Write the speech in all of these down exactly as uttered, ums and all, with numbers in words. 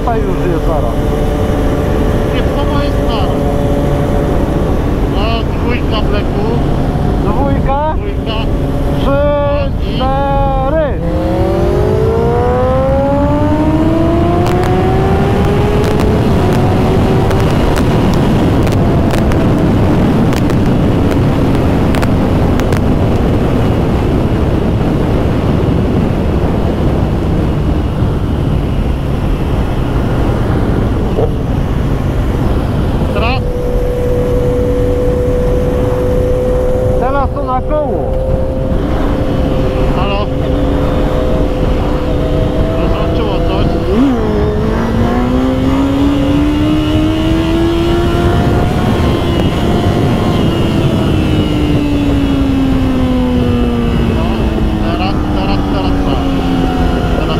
tutaj już jest zaraz. Nie, to jest zaraz. No, dwójka bleku. Dwójka. Dwójka. Trzy, cztery. Teraz to na koło. Halo? Rozłączyło coś? No, teraz, teraz, teraz tak. Teraz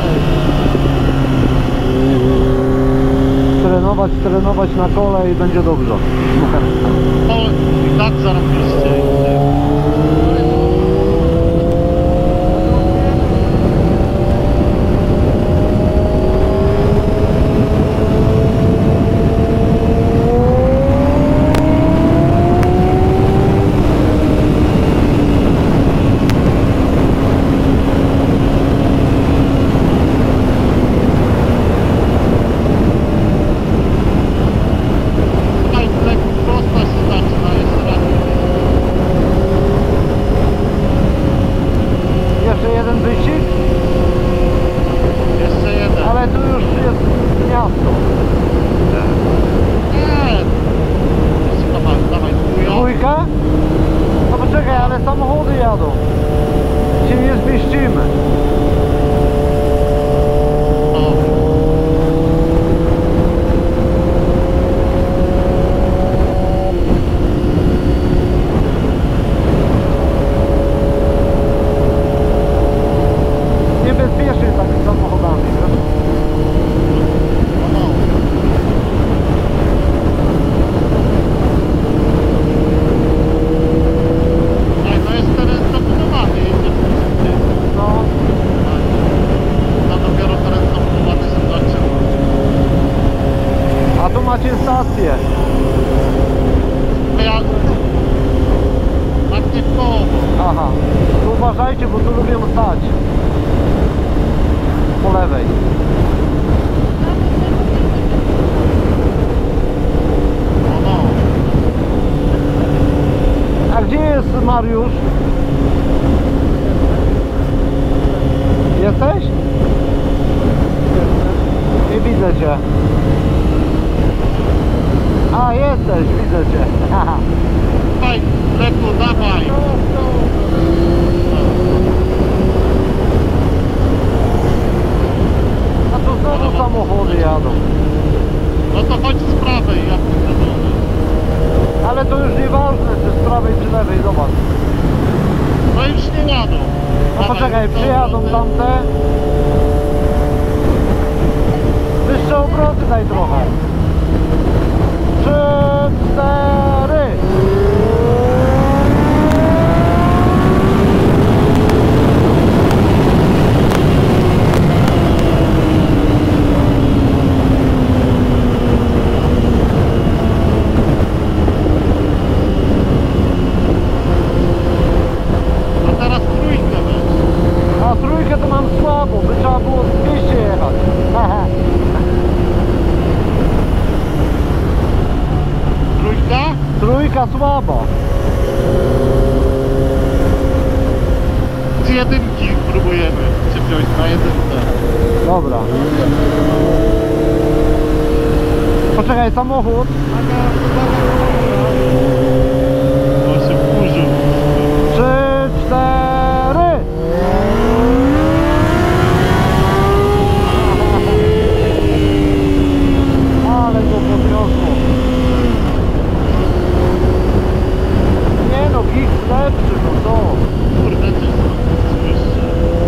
to. Trenować, trenować na kole i będzie dobrze. No i tak zarobiliście. Jeszcze jeden wyścig? Jeszcze jeden. Ale tu już jest miasto. Nie. Jeszcze dawaj, dawaj, dwójka. Dwójka? No poczekaj, ale samochody jadą. Się nie zmieścimy. No. Niebezpiecznie takimi samochodami, wiesz? No. Ej, to jest teren zabudowany. No. To dopiero teren zabudowany zobaczy. A tu macie stację. To ja... Tak nie w koło. Aha. Tu uważajcie, bo tu lubią stać. Po lewej. No, no. A gdzie jest Mariusz? Jesteś? Nie widzę cię. A, jesteś, widzę cię. Dawaj, leku, dawaj. A tu znowu samochody jadą. No to chodź z prawej, ja pójdę. Ale to już nieważne, czy z prawej, czy lewej, zobacz. No już nie jadą. No poczekaj, przyjadą tamte. Wyższe obroty daj trochę. Trzy, cztery. A teraz trójkę weź. A trójkę to mam słabo, by trzeba było dwieście jechać. Trójka? Trójka słabo. Z jedynki próbujemy się wziąć na jedynkę. Dobra. Poczekaj, samochód. Bo się wkurzył. Trzy, cztery. Ale go podniosło. Nie no, gig lepszy, no to. Kurde, ty słyszę.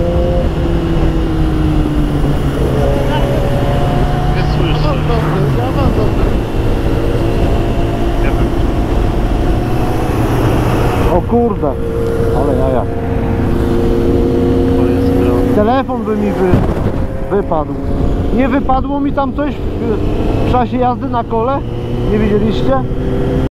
Nie słyszę. Ja mam dobry. Nie wiem. O kurde, ale jaja. To jest gra. Telefon by mi wy, wypadł. Nie wypadło mi tam coś w, w czasie jazdy na kole? Nie widzieliście?